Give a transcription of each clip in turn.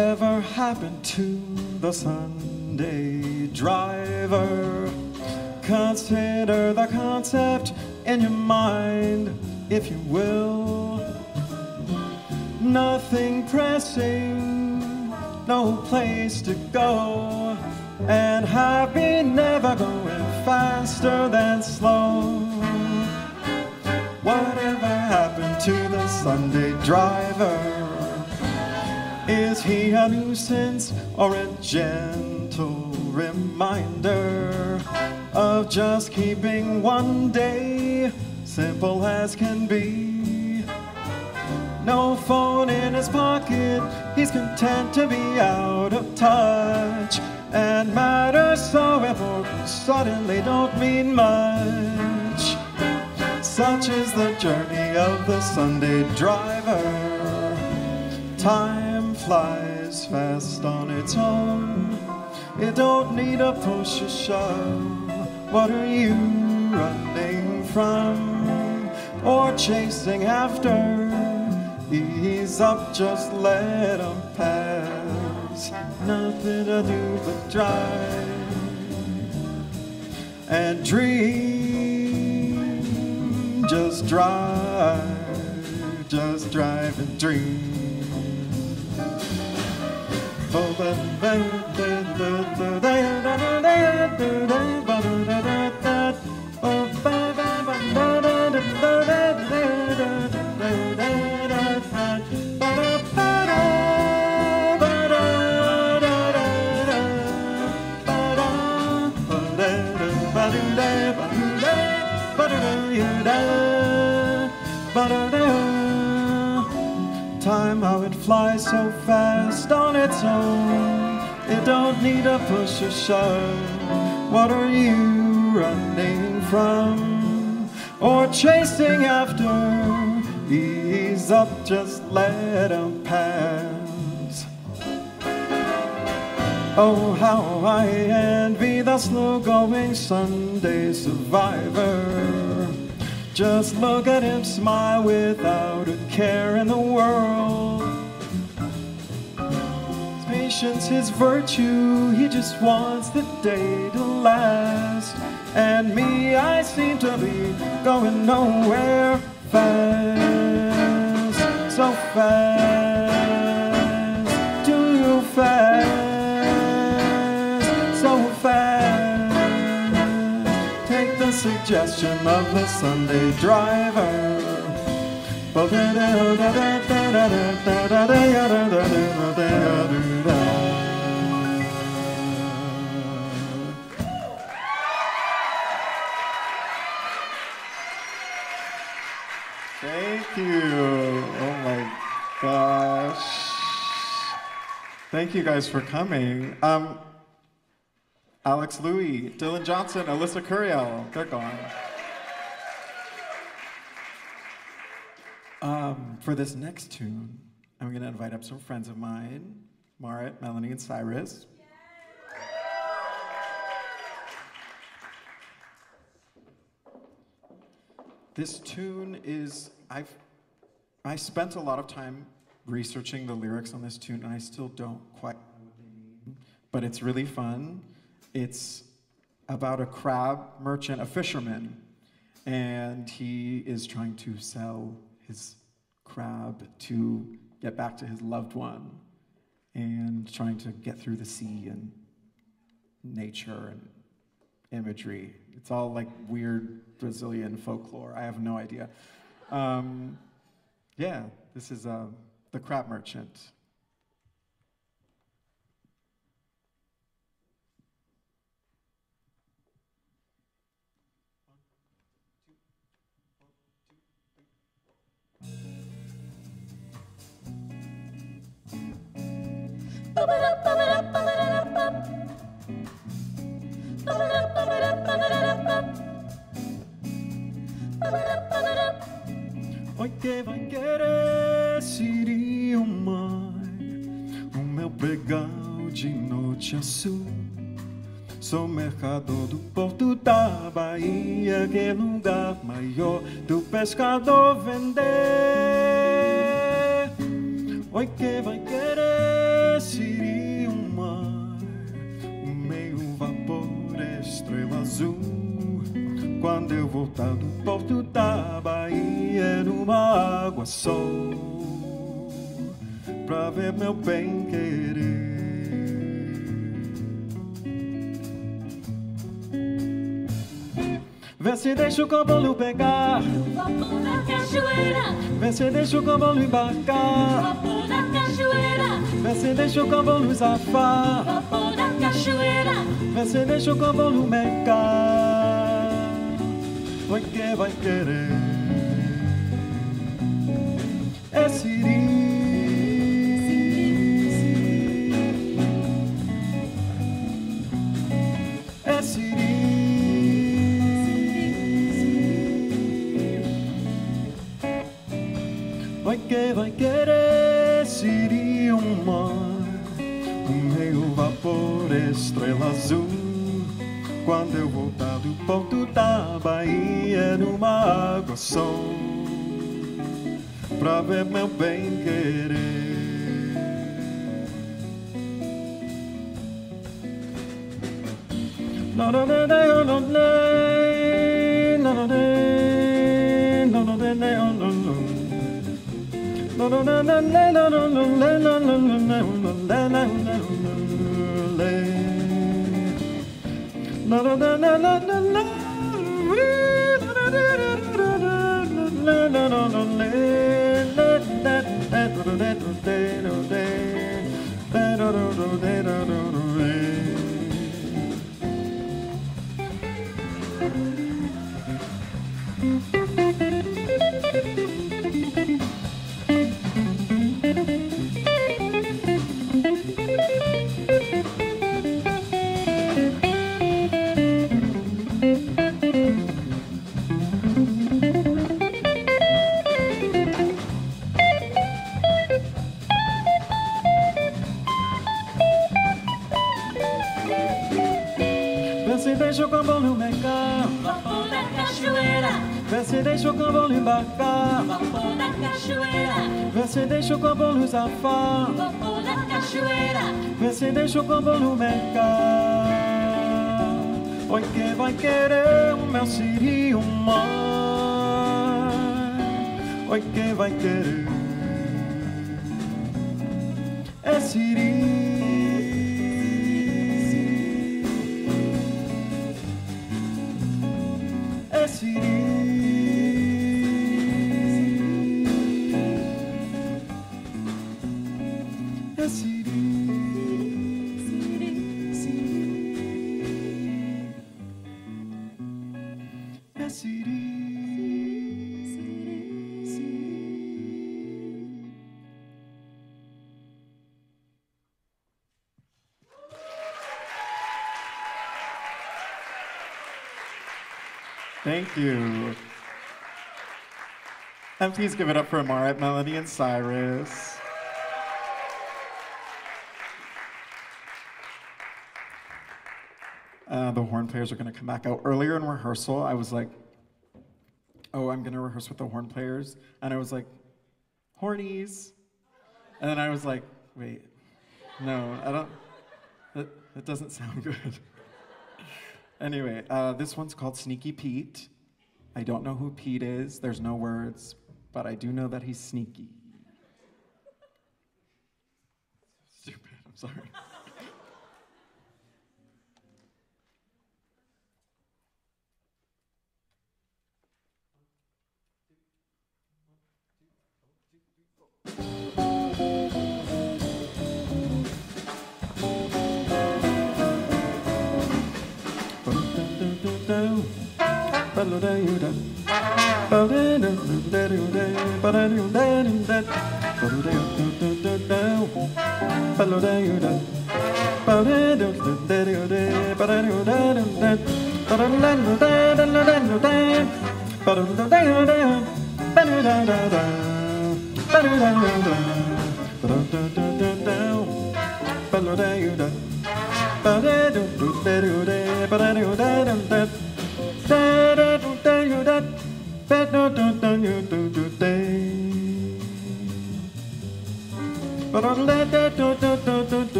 Whatever happened to the Sunday driver? Consider the concept in your mind, if you will. Nothing pressing, no place to go, and happy never going faster than slow. Whatever happened to the Sunday driver? Is he a nuisance or a gentle reminder of just keeping one day simple as can be? No phone in his pocket, he's content to be out of touch, and matters so important suddenly don't mean much. Such is the journey of the Sunday driver. Time flies fast on its own. It don't need a push or shove. What are you running from or chasing after? Ease up, just let them pass. Nothing to do but drive and dream. Just drive and dream. Time, how it flies so fast on its own. It don't need a push or shove. What are you running from or chasing after? Ease up, just let them pass. Oh, how I envy the slow-going Sunday survivor. Just look at him smile without a care in the world. His patience, his virtue, he just wants the day to last. And me, I seem to be going nowhere fast. So fast, too fast, so fast. Take the suggestion of the Sunday driver. Thank you. Oh my gosh. Thank you guys for coming. Alex Louis, Dylan Johnson, Alyssa Curiel, they're gone. For this next tune, I'm going to invite up some friends of mine, Marit, Melanie, and Cyrus. This tune is, I spent a lot of time researching the lyrics on this tune, and I still don't quite know what they mean, but it's really fun. It's about a crab merchant, a fisherman, and he is trying to sell his crab to get back to his loved one, and trying to get through the sea and nature and imagery. It's all like weird Brazilian folklore. I have no idea. Yeah, this is The Crab Merchant. Oi, que vai querer, Siri, o mar, o meu pegal de noite azul. Sou mercador do porto da Bahia, que é lugar maior do pescador vender. Oi, que vai querer, quando eu voltar do porto da Bahia numa água sol pra ver meu bem querer. Vê se deixa o cambolo pegar No vapor da cachoeira, vê se deixa o cambolo no embarcar, vapor da cachoeira, vê se deixa o cambolo zafar, no vapor da cachoeira. vê se deixa o cambolo mecar. Vai que vai querer. É Siri. É Siri. Vai querer Siri, um mar, um meio vapor, estrela azul. Quando eu voltar do porto da Bahia numa água sol pra ver meu bem querer. Deixa o cambolo mecar, Vapor da cachoeira, vê se deixa o cambolo embarcar, vapor da cachoeira, vê se deixa o cambolo zafar, vapor da cachoeira. vê se deixa o cambolo mecar. Oi que vai querer o meu Siri, o mar. Oi que vai querer. É Siri. É Siri. É Siri. É Siri. Thank you. And please give it up for Marit, Melody, and Cyrus. The horn players are going to come back out. Earlier in rehearsal, I was like, oh, I'm going to rehearse with the horn players. And I was like, hornies. And then I was like, wait, no, I don't, that doesn't sound good. Anyway, this one's called Sneaky Pete. I don't know who Pete is. There's no words, but I do know that he's sneaky. Stupid, I'm sorry.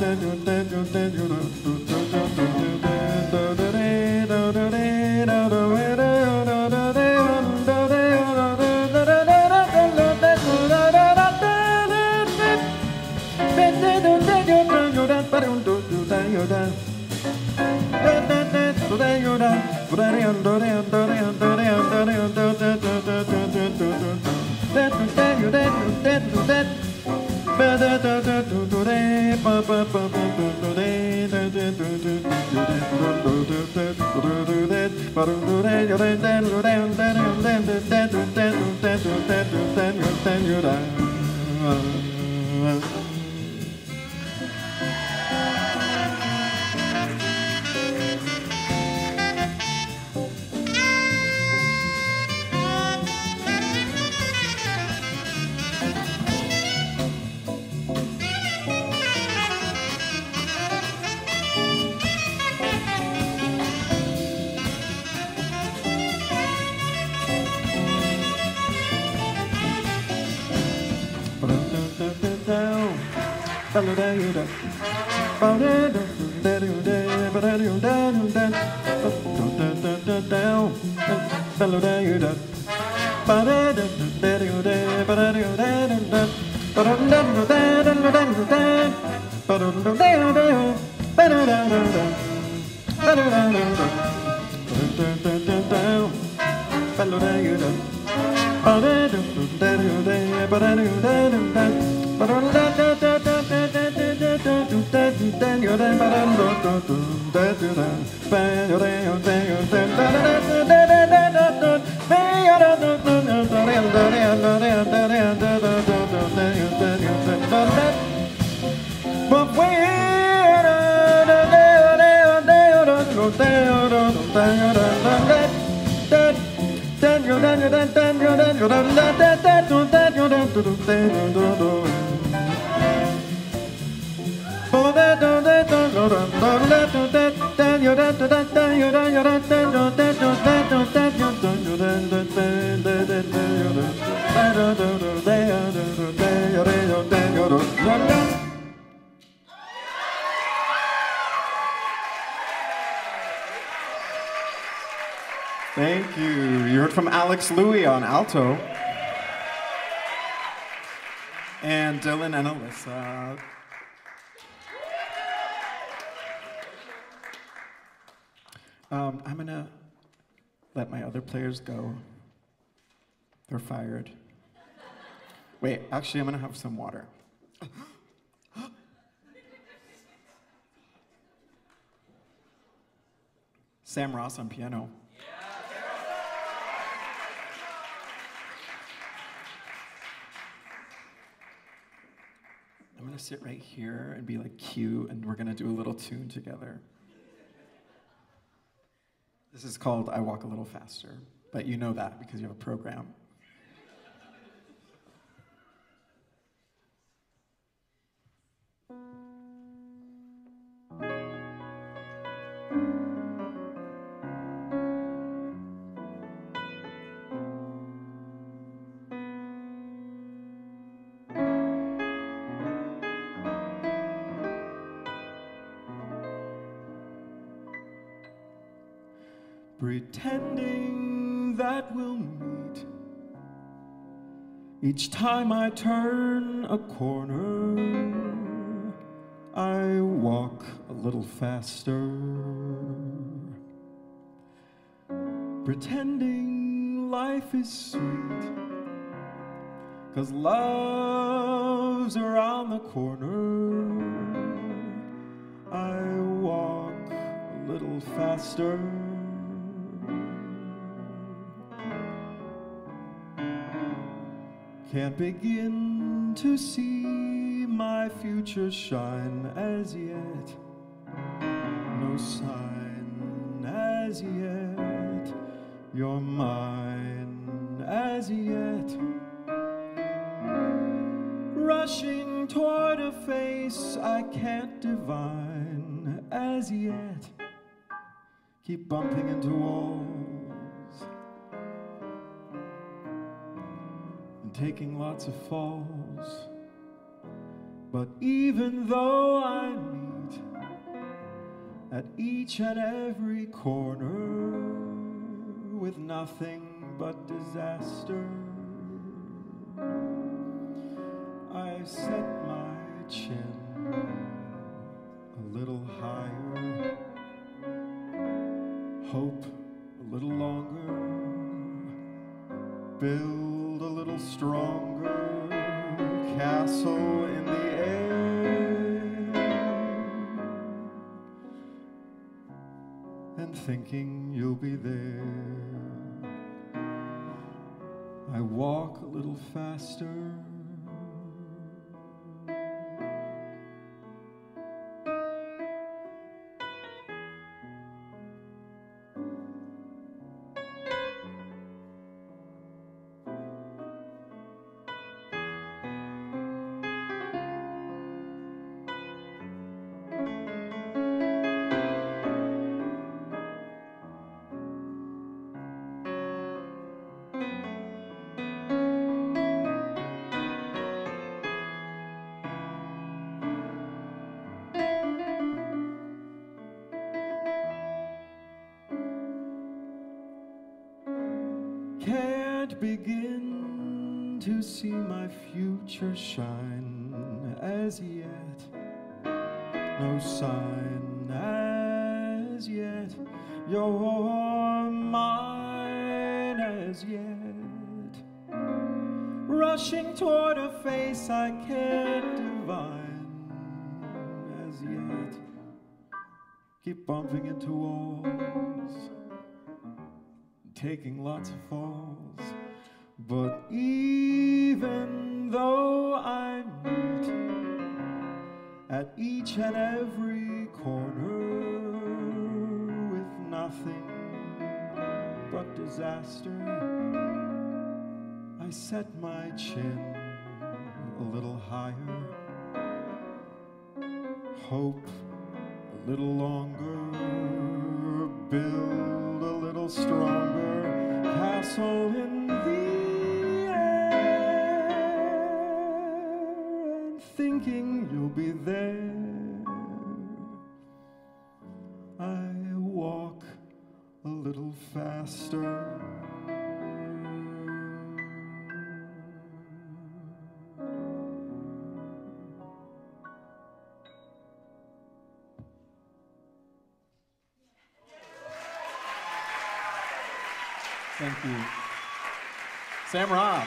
Thank you. You heard from Alex Louis on alto. And Dylan and Alyssa. I'm gonna let my other players go. They're fired. Wait, actually, I'm gonna have some water. Sam Ross on piano. I'm gonna sit right here and be like cute, and we're gonna do a little tune together. This is called I Walk a Little Faster, but you know that because you have a program. Pretending that we'll meet each time I turn a corner, I walk a little faster. Pretending life is sweet, 'cause love's around the corner, I walk a little faster. Can't begin to see my future shine as yet. No sign as yet. You're mine as yet. Rushing toward a face I can't divine as yet. Keep bumping into walls. Taking lots of falls, But even though I meet at each and every corner with nothing but disaster, I set my chin a little higher, hope a little longer, build a little stronger, castle in the air, and thinking you'll be there. I walk a little faster, can't begin to see my future shine as yet. No sign as yet. You're mine as yet. Rushing toward a face I can't divine as yet. Keep bumping into walls, taking lots of falls, but even though I meet at each and every corner with nothing but disaster, I set my chin a little higher, hope a little longer, build a little stronger, castle in the air, and thinking you'll be there, I walk a little faster. Thank you. Sam Ross.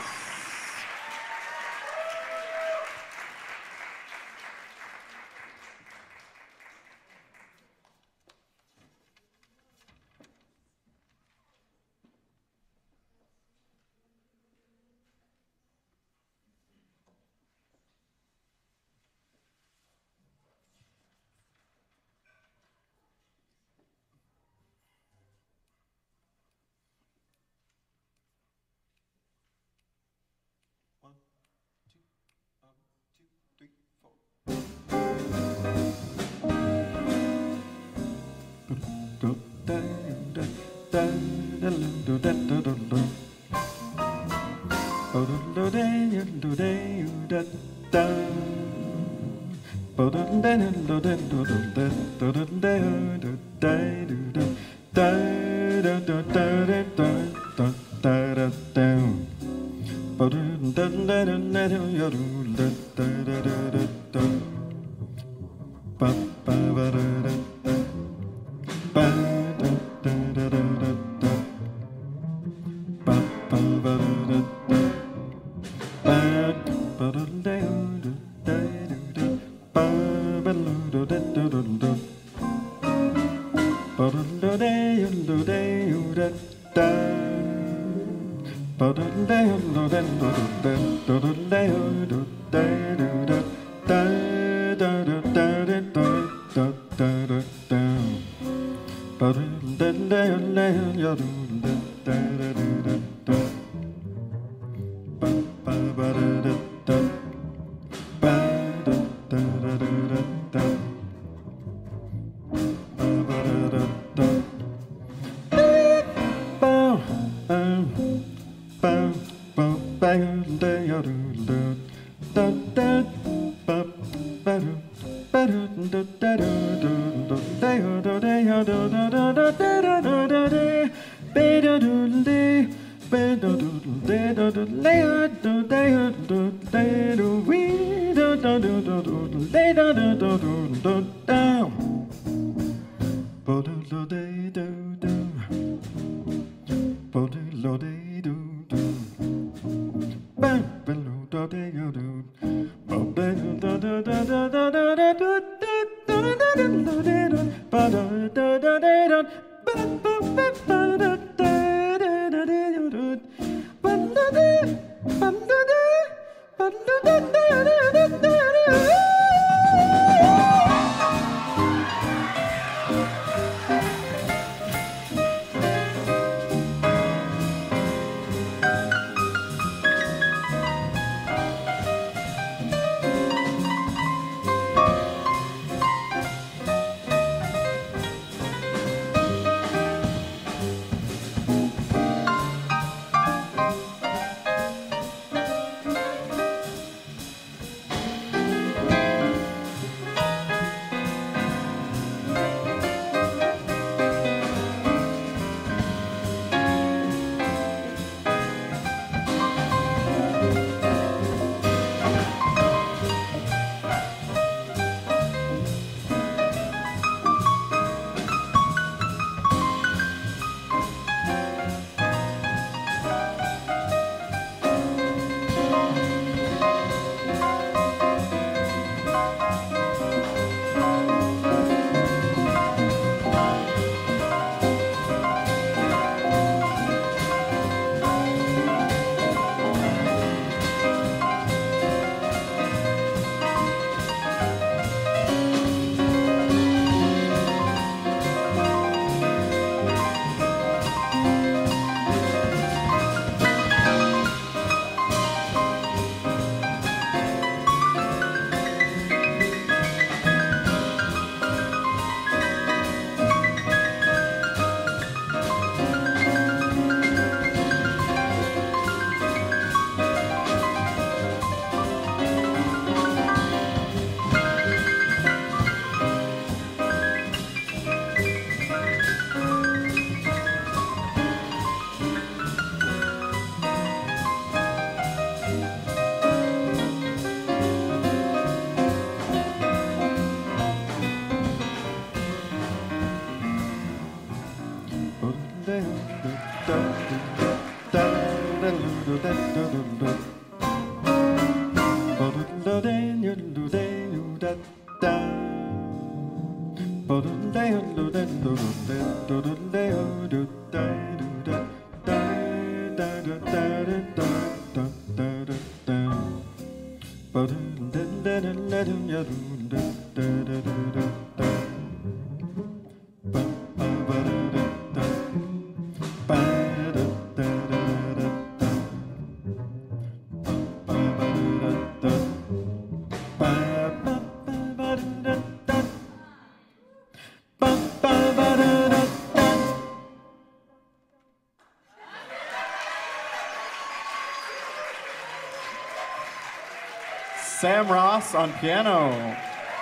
Sam Ross on piano.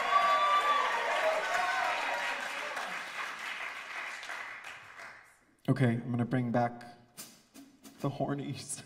Okay, I'm gonna bring back the hornies.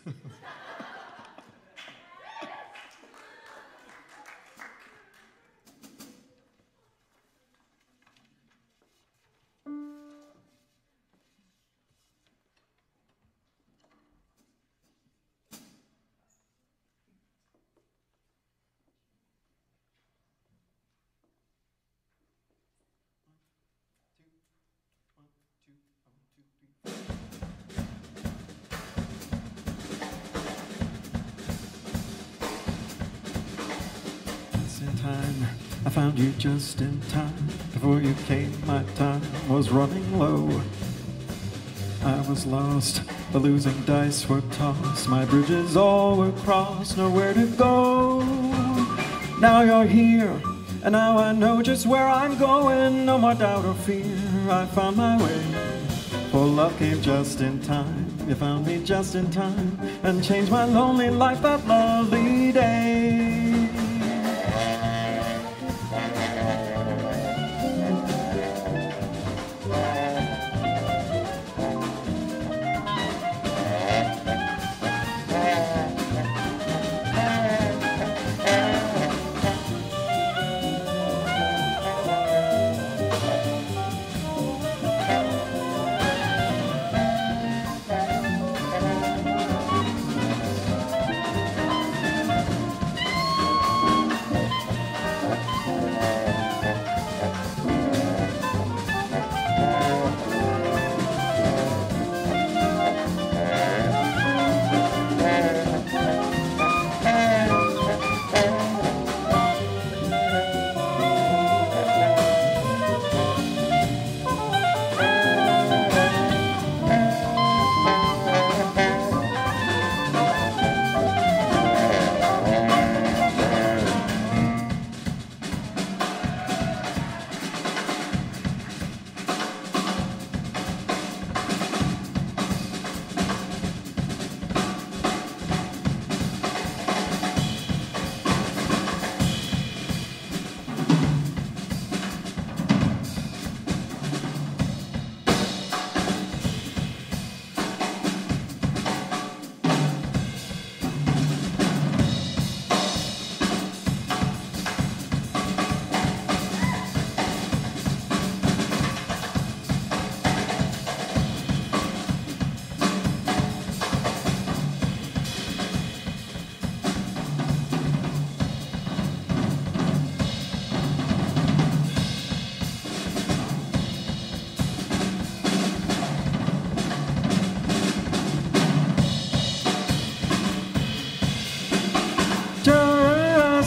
I found you just in time. Before you came, my time was running low. I was lost, the losing dice were tossed. My bridges all were crossed, nowhere to go. Now you're here, and now I know just where I'm going. No more doubt or fear, I found my way. For love came just in time. You found me just in time, and changed my lonely life that lovely day.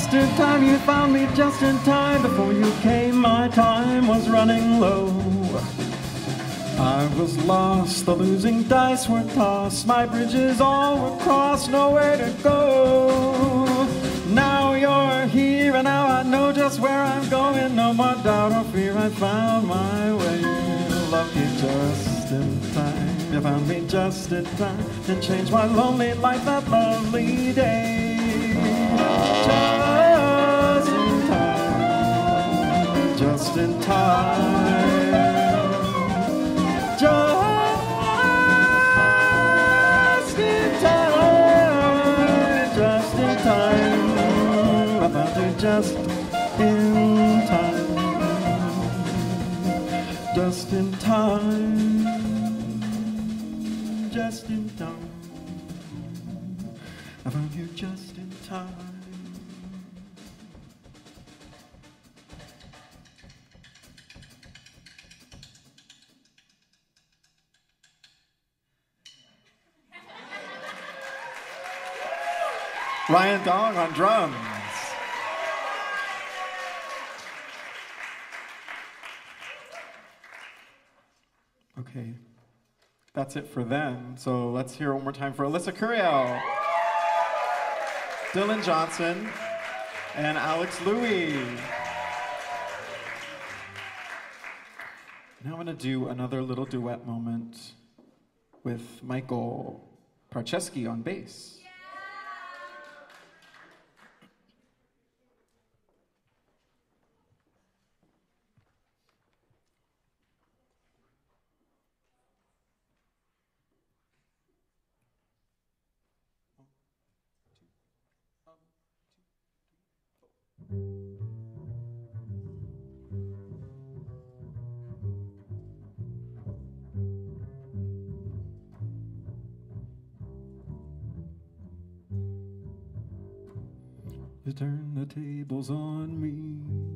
just in time, you found me just in time. Before you came, my time was running low. I was lost, the losing dice were tossed. My bridges all were crossed, nowhere to go. Now you're here, and now I know just where I'm going. No more doubt or fear, I found my way. Love you just in time. You found me just in time and changed my lonely life that lovely day. Just in time. Just in time. Just in time. I found you just in time. Just in time. Just in time. I found you just in time. Ryan Dong on drums. Okay, that's it for them. So let's hear one more time for Alyssa Curiel, Dylan Johnson, and Alex Louie. Now I'm gonna do another little duet moment with Michael Parcheski on bass. You turn the tables on me,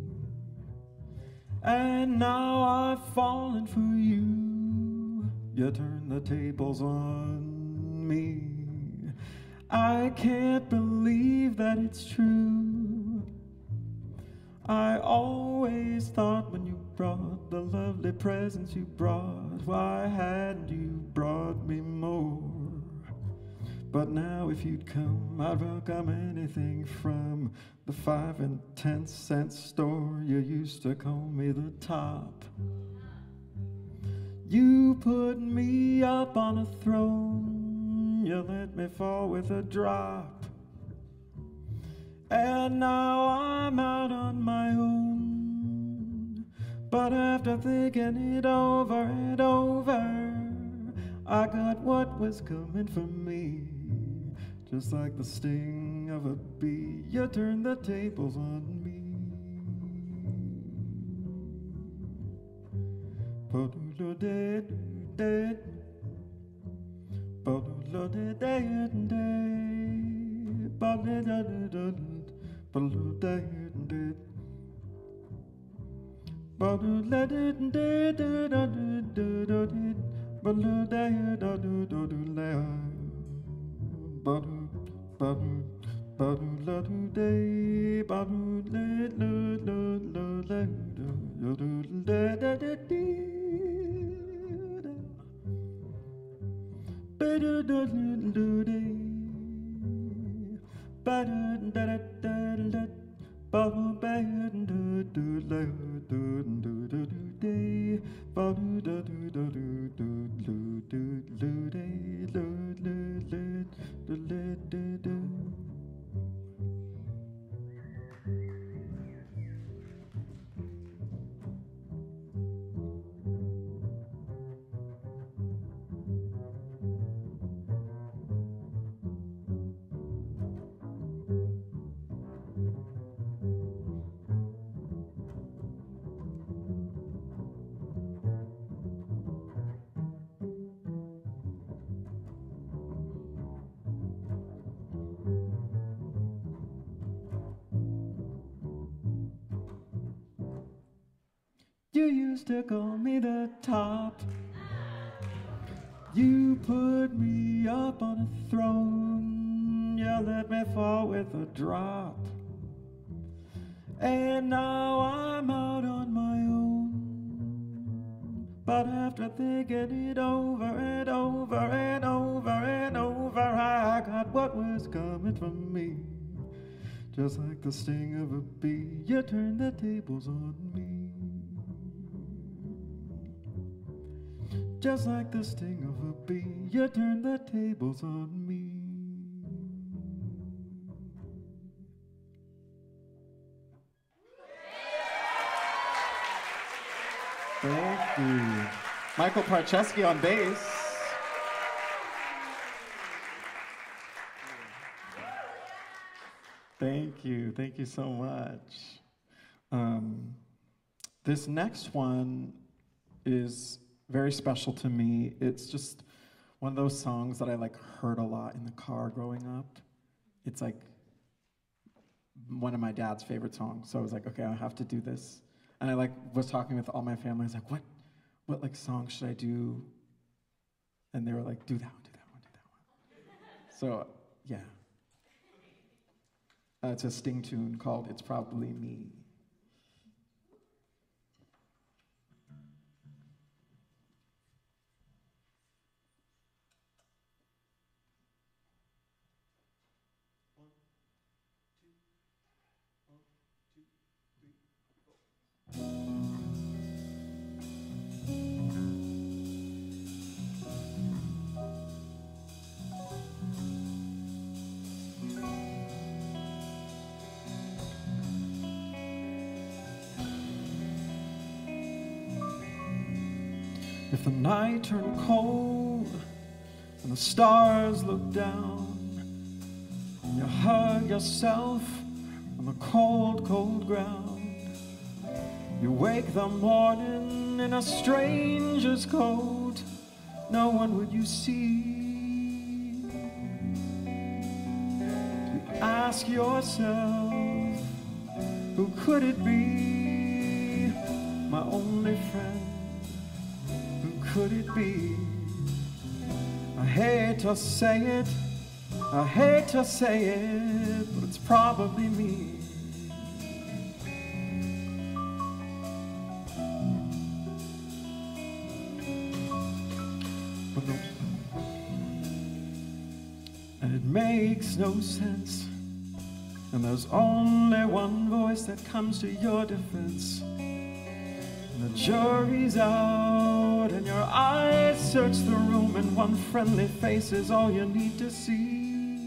and now I've fallen for you. You turn the tables on me. I can't believe that it's true. I always thought when you brought the lovely presents you brought, why hadn't you brought me more? But now if you'd come, I'd welcome anything from the 5 and 10 cent store. You used to call me the top. You put me up on a throne. You let me fall with a drop. And now I'm out on my own. But after thinking it over and over, I got what was coming for me. Just like the sting of a bee, you turned the tables on me. You used to call me the top. You put me up on a throne. You let me fall with a drop. And now I'm out on my own. But after thinking it over and over and over and over, I got what was coming from me. Just like the sting of a bee, you turned the tables on me. Just like the sting of a bee, you turned the tables on me. Thank you. Michael Parcheski on bass. Thank you so much. This next one is very special to me. It's just one of those songs that I like heard a lot in the car growing up. It's like one of my dad's favorite songs. So I was like, okay, I have to do this. And I was talking with all my family. I was like, what like song should I do? And they were like, do that one, do that one, do that one. So yeah. It's a Sting tune called It's Probably Me. If the night turned cold and the stars looked down, and you hug yourself on the cold, cold ground, you wake the morning in a stranger's coat, no one would you see. You ask yourself, who could it be? My only friend. Could it be? I hate to say it, I hate to say it, but it's probably me. And it makes no sense, and there's only one voice that comes to your defense. The jury's out and your eyes search the room, and one friendly face is all you need to see.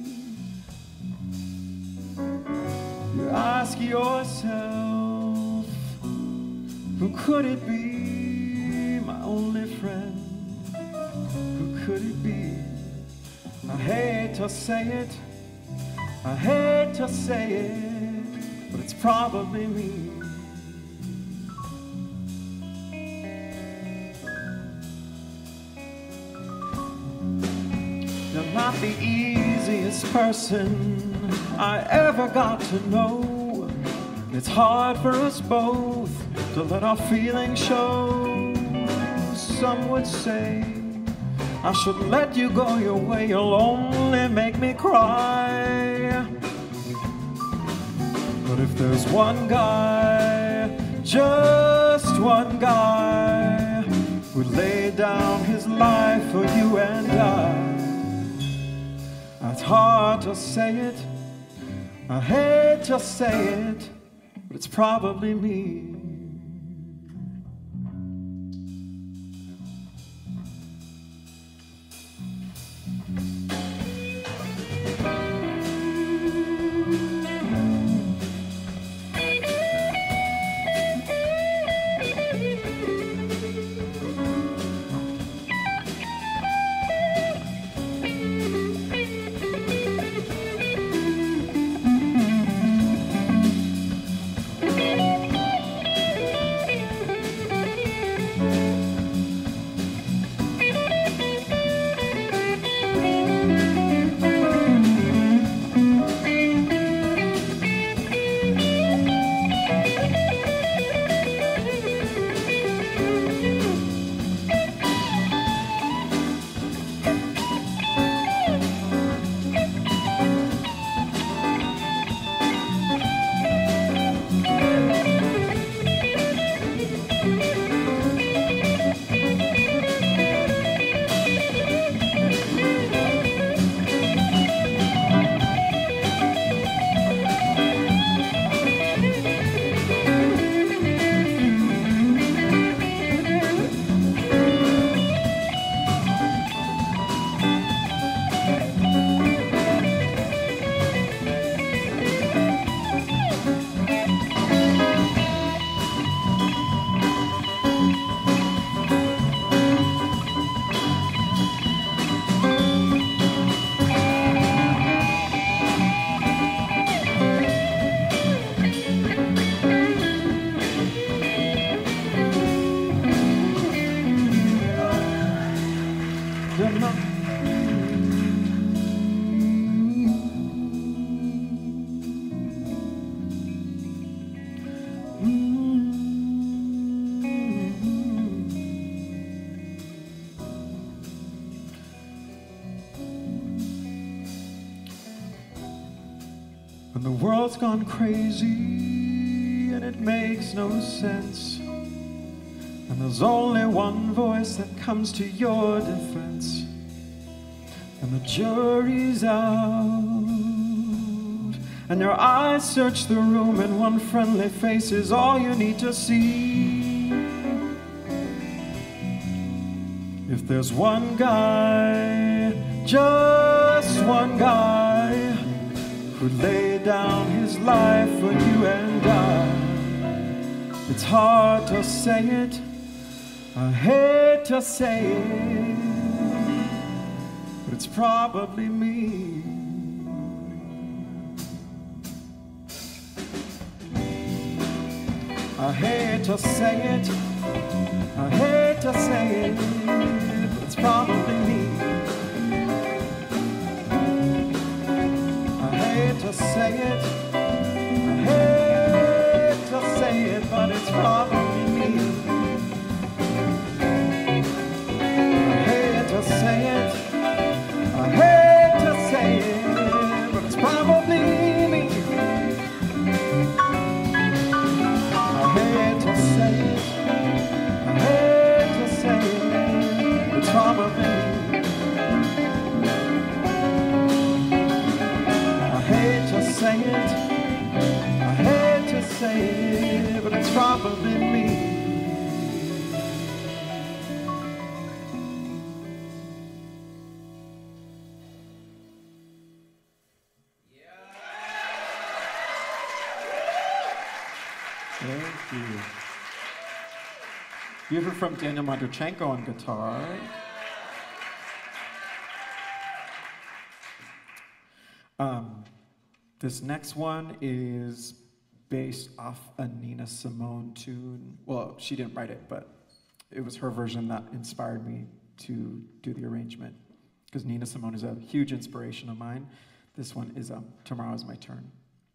You ask yourself, who could it be? My only friend, who could it be? I hate to say it, I hate to say it, but it's probably me. Not the easiest person I ever got to know. It's hard for us both to let our feelings show. Some would say I should let you go your way, you'll only make me cry. But if there's one guy, just one guy, who laid down his life for you and I, it's hard to say it, I hate to say it, but it's probably me. And the world's gone crazy and it makes no sense. And there's only one voice that comes to your defense. And the jury's out. And your eyes search the room and one friendly face is all you need to see. If there's one guy, just one guy, who'd lay down his life for you and I, it's hard to say it, I hate to say it, but it's probably me. I hate to say it, I hate to say it, but it's probably me. I hate to say it, I hate to say it, but it's probably me. I hate to say it, I hate to say it, but it's probably me. I hate to say it, I hate to say it, it's probably me. I hate to say it, I hate to say it, but it's probably me. Thank you. You heard from Daniel Mondrachenko on guitar. This next one is based off a Nina Simone tune. Well, she didn't write it, but it was her version that inspired me to do the arrangement. Because Nina Simone is a huge inspiration of mine. This one is Tomorrow's My Turn.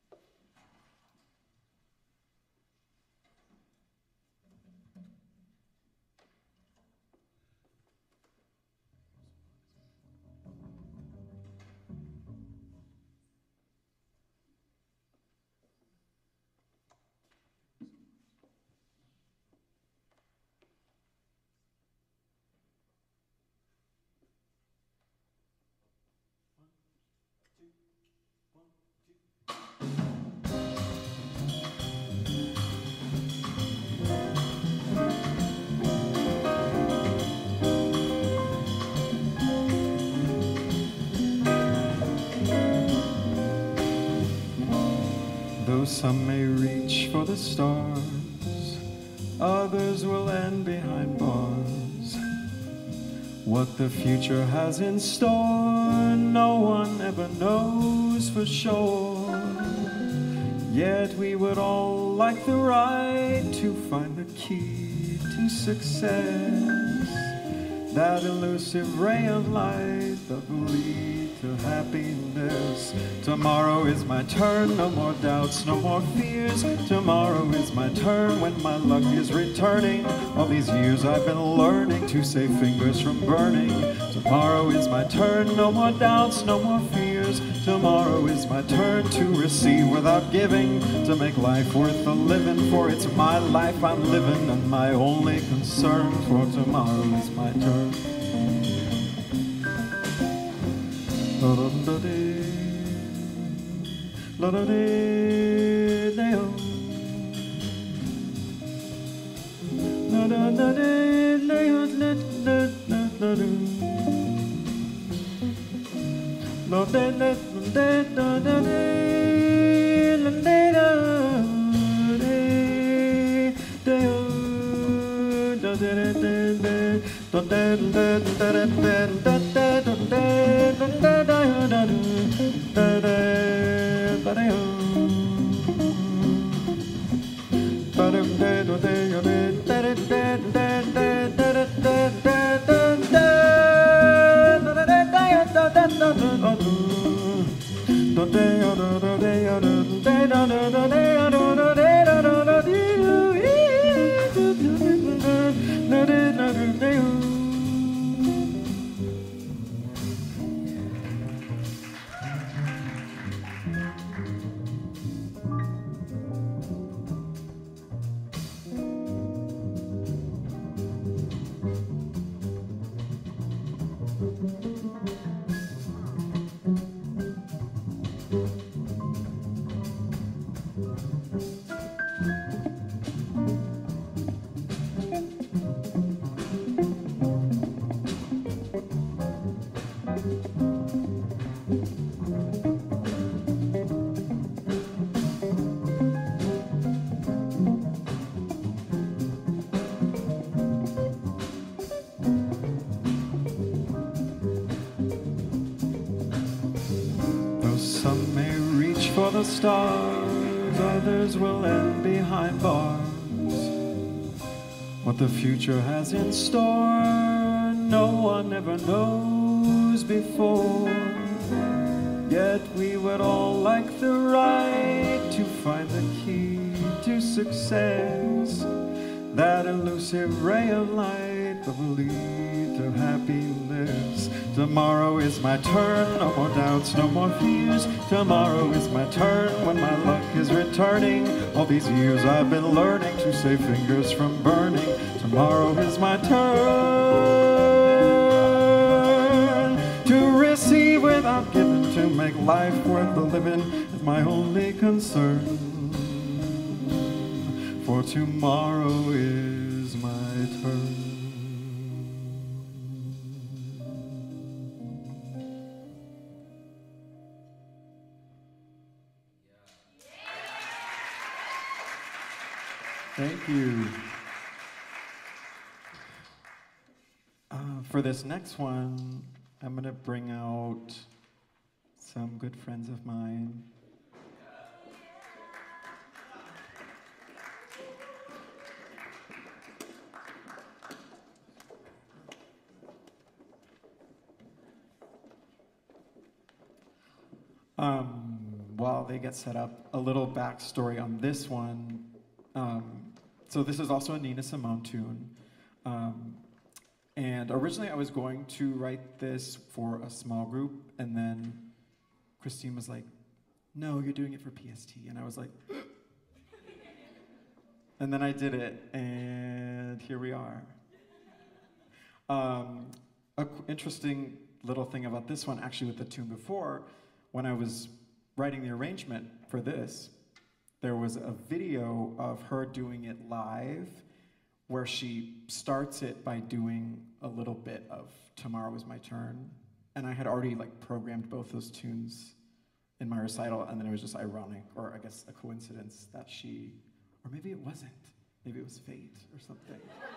Though some may reach for the stars, others will end behind bars. What the future has in store, no one ever knows for sure. Yet we would all like the right to find the key to success. That elusive ray of light that will lead to happiness. Tomorrow is my turn, no more doubts, no more fears. Tomorrow is my turn when my luck is returning. All these years I've been learning to save fingers from burning. Tomorrow is my turn, no more doubts, no more fears. Tomorrow is my turn to receive without giving, to make life worth the living, for it's my life I'm living, and my only concern for tomorrow is my turn. Some may reach for the stars, others will end behind bars. What the future has in store, no one ever knows before. Yet we would all like the right to find the key to success, that elusive ray of light that will lead to happy lives. Tomorrow is my turn, no more doubts, no more fears. Tomorrow is my turn when my luck is returning. All these years I've been learning to save fingers from burning. Tomorrow is my turn to receive without giving, to make life worth the living is my only concern. For tomorrow is my turn. Thank you. For this next one, I'm going to bring out some good friends of mine. While they get set up, a little backstory on this one. So this is also a Nina Simone tune. And originally I was going to write this for a small group, and then Christine was like, no, you're doing it for PST. And I was like, and then I did it, and here we are. Interesting little thing about this one, actually with the tune before, when I was writing the arrangement for this, there was a video of her doing it live where she starts it by doing a little bit of Tomorrow Is My Turn. And I had already programmed both those tunes in my recital, and then it was just ironic, or I guess a coincidence that she, or maybe it wasn't, maybe it was fate or something.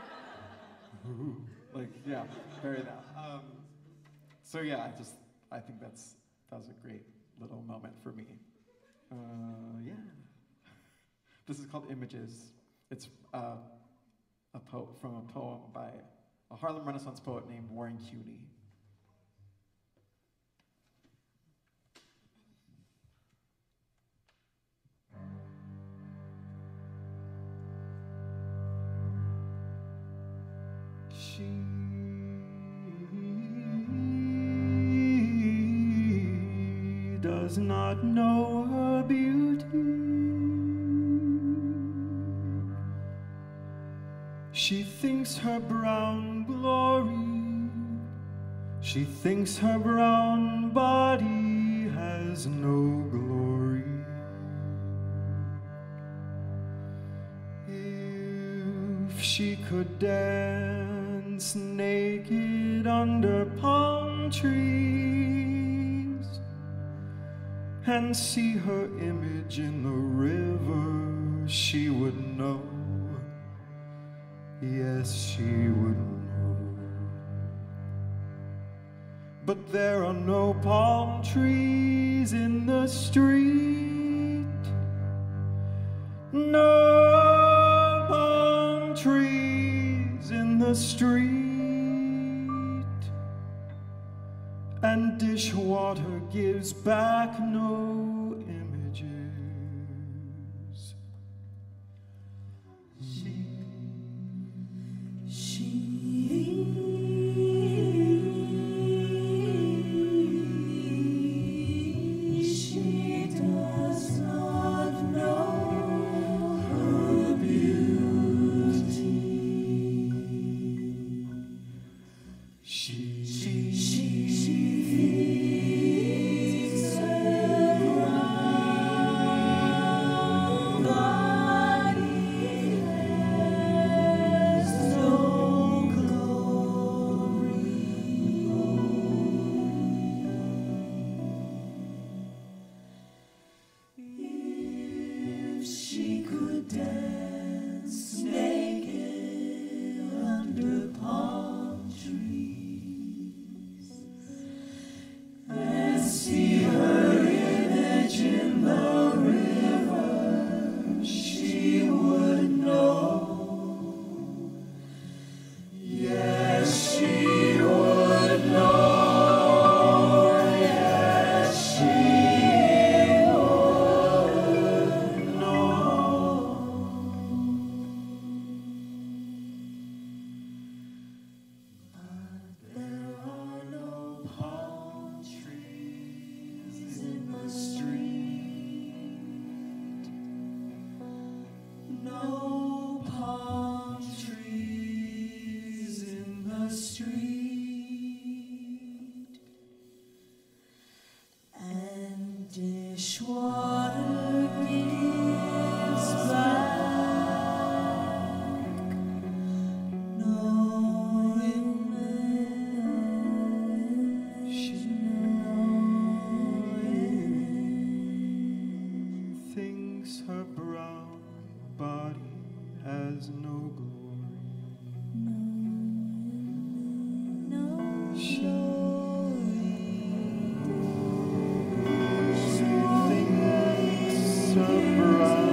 Yeah, bury that. So yeah, I think that was a great little moment for me. Yeah. This is called Images. It's from a poem by a Harlem Renaissance poet named Warren Cuney. She does not know her beauty. She thinks her brown glory, she thinks her brown body has no glory. If she could dance naked under palm trees and see her image in the river, she would know. Yes, she would know. But there are no palm trees in the street. No palm trees in the street. And dishwater gives back no images. She feeds her water gives back no emotion. Thinks her brown body has no glory. She thinks her brown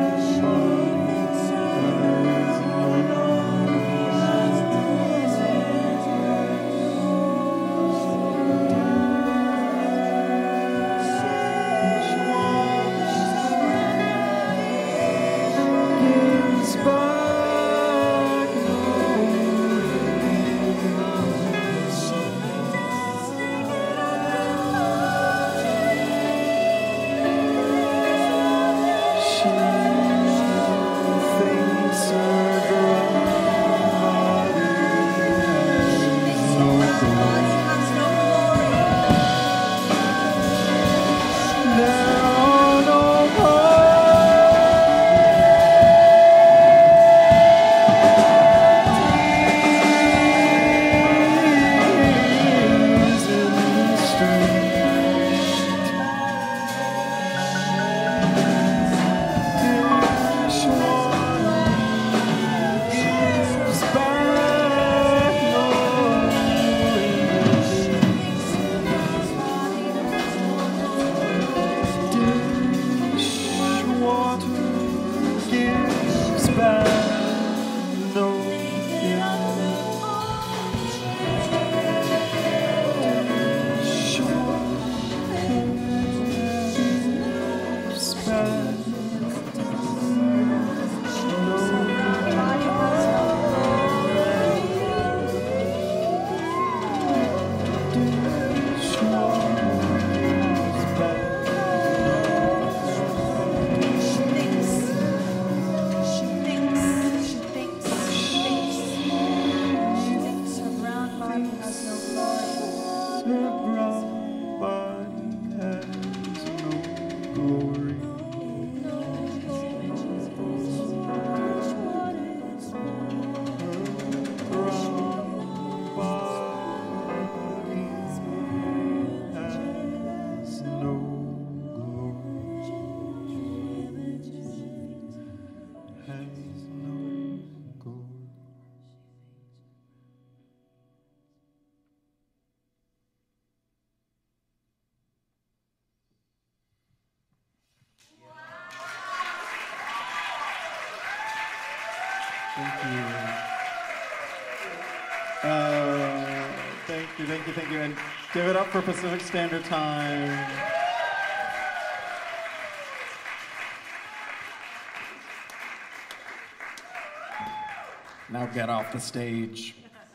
Thank you, and give it up for Pacific Standard Time. Now get off the stage.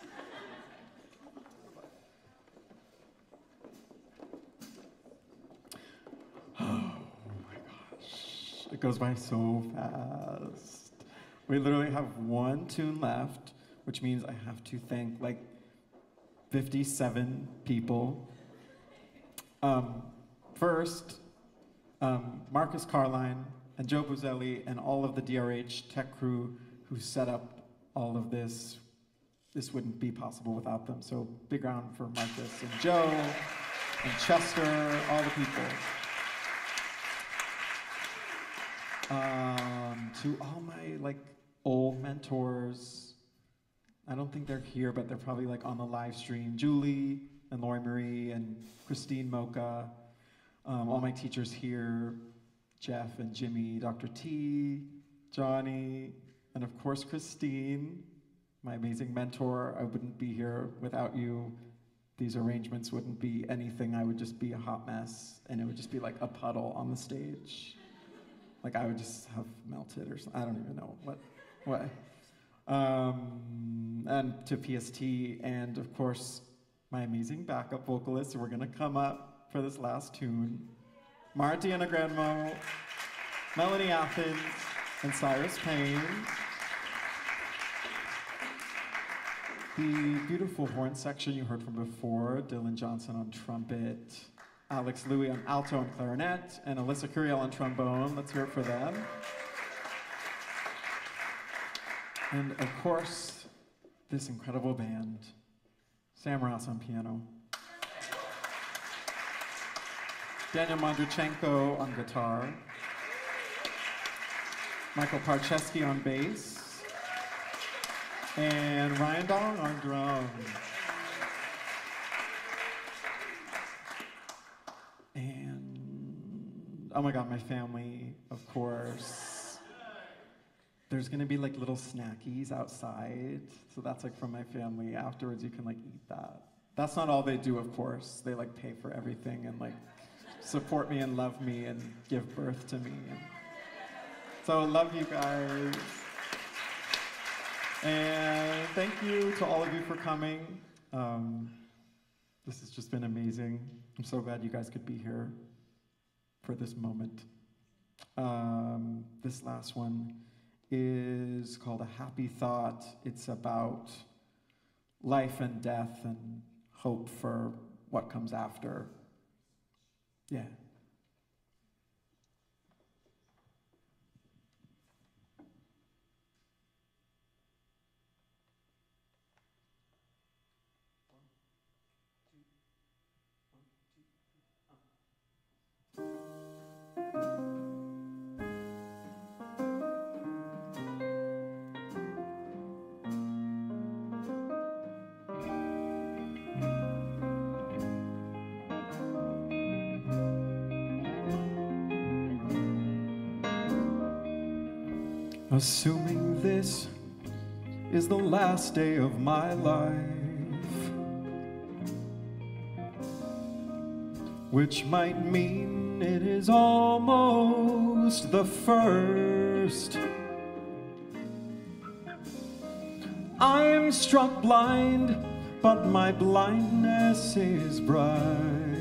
Oh my gosh, it goes by so fast. We literally have one tune left, which means I have to thank like 57 people. First, Marcus Carline and Joe Buzelli and all of the DRH tech crew who set up all of this. This wouldn't be possible without them. So big round for Marcus and Joe and Chester, all the people. To all my like old mentors. I don't think they're here, but they're probably like on the live stream. Julie and Lori Marie and Christine Mocha, all my teachers here, Jeff and Jimmy, Dr. T, Johnny, and of course Christine, my amazing mentor. I wouldn't be here without you. These arrangements wouldn't be anything. I would just be a hot mess, and it would just be like a puddle on the stage. Like I would just have melted or something. I don't even know what. And to PST, and of course, my amazing backup vocalists who are gonna come up for this last tune. Marty and Granmo, Melanie Athens, and Cyrus Payne. The beautiful horn section you heard from before, Dylan Johnson on trumpet, Alex Louis on alto and clarinet, and Alyssa Curiel on trombone. Let's hear it for them. And of course, this incredible band, Sam Ross on piano, Daniel Mondrichenko on guitar, Michael Parcheski on bass, and Ryan Dong on drums. And oh my God, my family, of course. There's gonna be like little snackies outside. So that's like from my family. Afterwards you can like eat that. That's not all they do, of course. They like pay for everything and like support me and love me and give birth to me. So love you guys. And thank you to all of you for coming. This has just been amazing. I'm so glad you guys could be here for this moment. This last one is called A Happy Thought. It's about life and death and hope for what comes after. Yeah. Assuming this is the last day of my life, which might mean it is almost the first. I am struck blind, but my blindness is bright.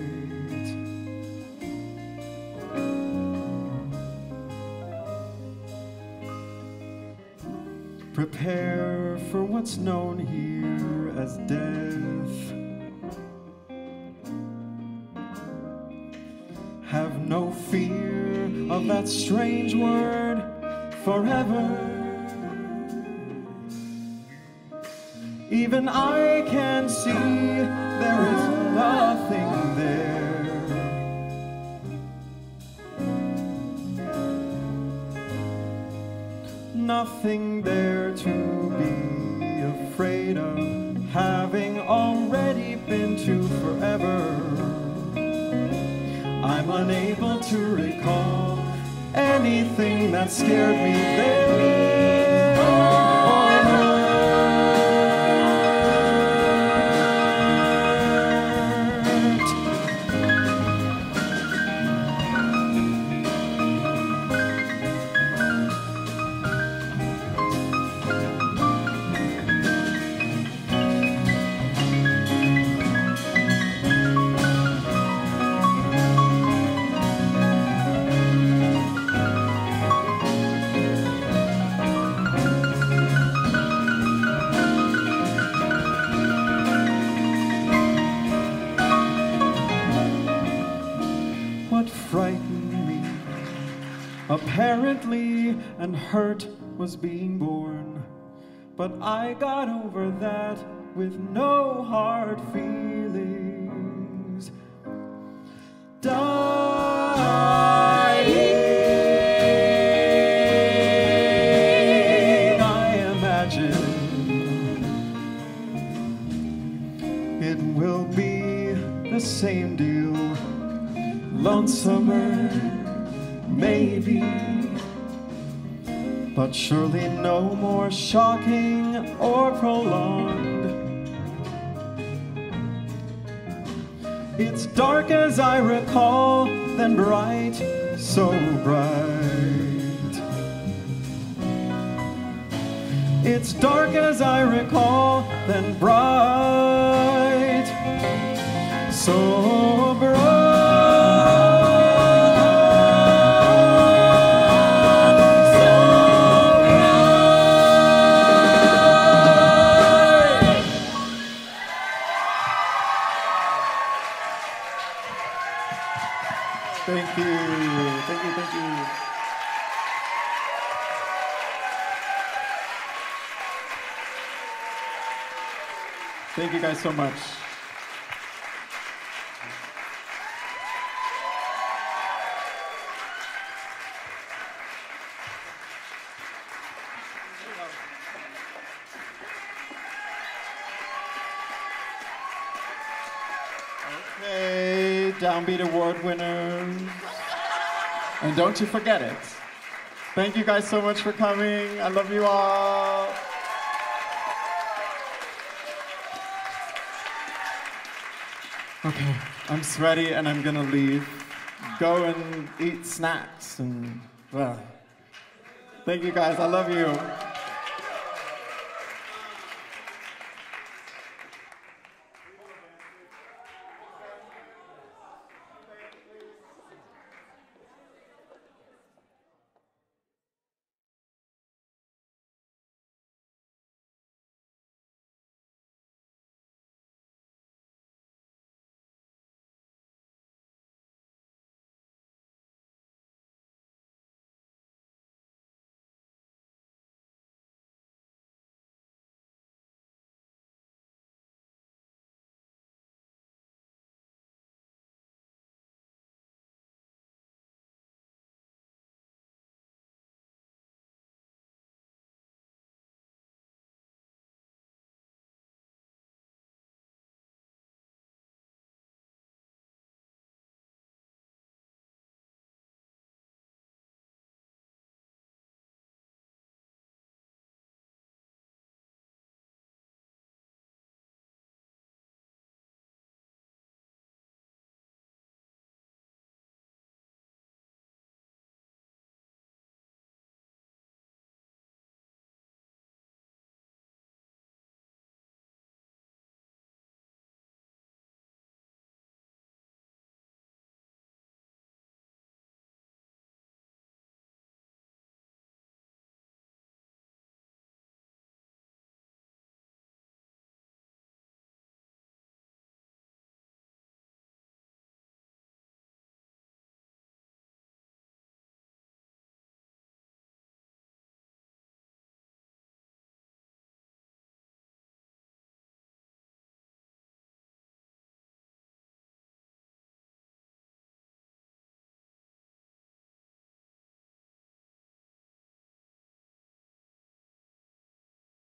Prepare for what's known here as death. Have no fear of that strange word, forever. Even I can see there is nothing there. Nothing there to be afraid of, having already been to forever. I'm unable to recall anything that scared me there or hurt. Apparently, and hurt was being born, but I got over that with no hard feelings. Dying, I imagine it will be the same deal, lonesomer maybe, but surely no more shocking or prolonged. It's dark as I recall, then bright, so bright. It's dark as I recall, then bright, so bright. Thank you guys so much. Okay, Downbeat Award winners. And don't you forget it. Thank you guys so much for coming. I love you all. Okay, I'm sweaty and I'm gonna leave. Go and eat snacks and, well. Thank you guys, I love you.